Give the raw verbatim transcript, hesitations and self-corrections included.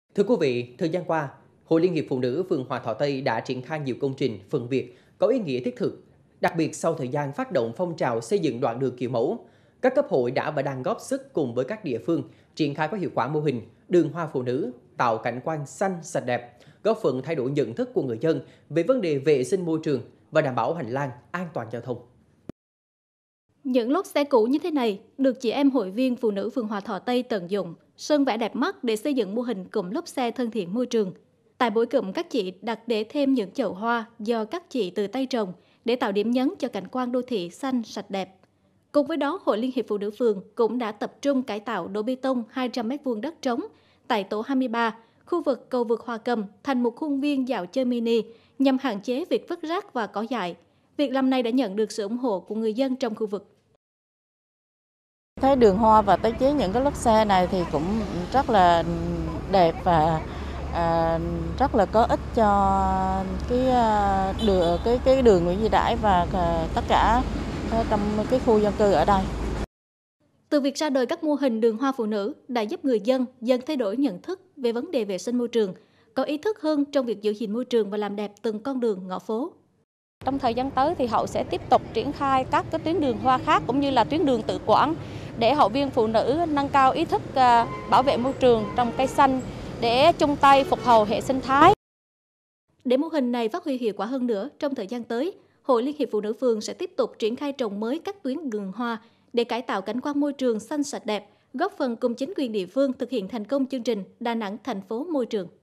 Thưa quý vị, thời gian qua, Hội Liên hiệp Phụ nữ phường Hòa Thọ Tây đã triển khai nhiều công trình, phần việc có ý nghĩa thiết thực. Đặc biệt sau thời gian phát động phong trào xây dựng đoạn đường kiểu mẫu, các cấp hội đã và đang góp sức cùng với các địa phương triển khai có hiệu quả mô hình đường hoa phụ nữ, tạo cảnh quan xanh sạch đẹp, góp phần thay đổi nhận thức của người dân về vấn đề vệ sinh môi trường và đảm bảo hành lang an toàn giao thông. Những lốp xe cũ như thế này được chị em hội viên phụ nữ phường Hòa Thọ Tây tận dụng, sơn vẽ đẹp mắt để xây dựng mô hình cụm lốp xe thân thiện môi trường. Tại buổi cụm, các chị đặt để thêm những chậu hoa do các chị tự tay trồng để tạo điểm nhấn cho cảnh quan đô thị xanh sạch đẹp. Cùng với đó, Hội Liên hiệp Phụ nữ phường cũng đã tập trung cải tạo đổ bê tông hai trăm mét vuông đất trống tại tổ hai mươi ba, khu vực cầu vượt Hòa Cầm thành một khuôn viên dạo chơi mini nhằm hạn chế việc vứt rác và cỏ dại. Việc làm này đã nhận được sự ủng hộ của người dân trong khu vực. Thấy đường hoa và tái chế những cái lốp xe này thì cũng rất là đẹp và à, rất là có ích cho cái đường cái cái đường Nguyễn Văn Trãi và tất cả trong cái khu dân cư ở đây. Từ việc ra đời các mô hình đường hoa phụ nữ đã giúp người dân dần thay đổi nhận thức về vấn đề vệ sinh môi trường, có ý thức hơn trong việc giữ gìn môi trường và làm đẹp từng con đường ngõ phố. Trong thời gian tới thì Hội sẽ tiếp tục triển khai các cái tuyến đường hoa khác cũng như là tuyến đường tự quản để hội viên phụ nữ nâng cao ý thức bảo vệ môi trường, trồng cây xanh để chung tay phục hồi hệ sinh thái. Để mô hình này phát huy hiệu quả hơn nữa, trong thời gian tới, Hội Liên hiệp Phụ nữ phường sẽ tiếp tục triển khai trồng mới các tuyến đường hoa để cải tạo cảnh quan môi trường xanh sạch đẹp, góp phần cùng chính quyền địa phương thực hiện thành công chương trình Đà Nẵng thành phố môi trường.